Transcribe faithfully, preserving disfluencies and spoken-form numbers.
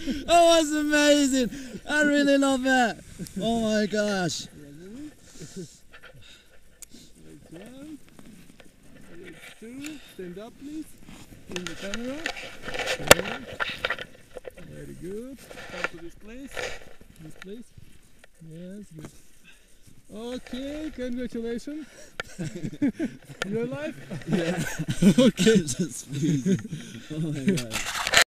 That was amazing. I really love it. Oh my gosh. One. Two. Stand up, please. In the camera. One. Very good. Come to this place. This place. Yes, good. Okay, congratulations. You're alive? Yeah. Okay. Just freezing. Oh my god.